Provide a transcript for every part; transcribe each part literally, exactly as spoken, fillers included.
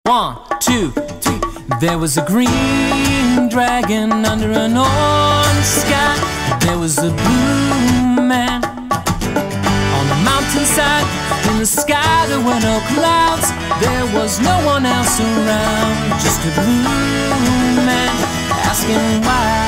One, two, three. There was a green dragon under an orange sky. There was a blue man on the mountainside. In the sky there were no clouds. There was no one else around. Just a blue man asking why,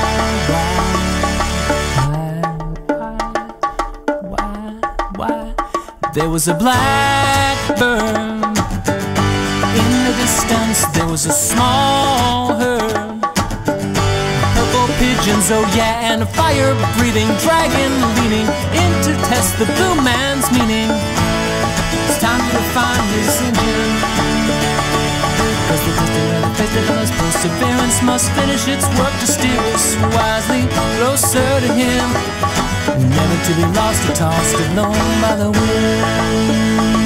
why, why, why, why. There was a blackbird. In the distance there was a small herd, purple pigeons, oh yeah, and a fire-breathing dragon leaning in to test the blue man's meaning. It's time to refine his engine, cause the testing of the festival's perseverance must finish its work to steer us wisely closer to him, never to be lost or tossed alone by the wind.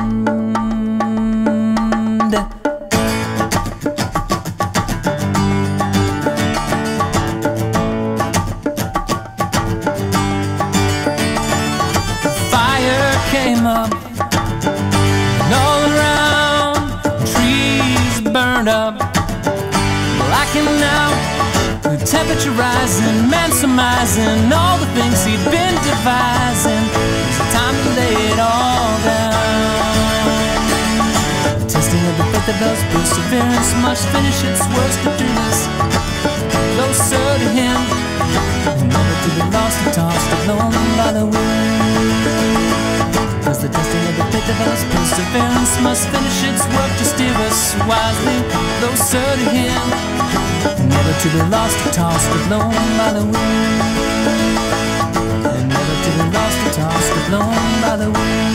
Came up, and all around trees burned up, blackened out, the temperature rising, man surmising all the things he'd been devising. It's time to lay it all down. The testing of the faith of those perseverance must finish its work to do this closer to him, never to be lost or tossed alone by the wind. Cause the testing of the faith of us perseverance must finish its work to steer us wisely closer to him, never to be lost or tossed alone by the wind, and never to be lost or tossed alone by the wind.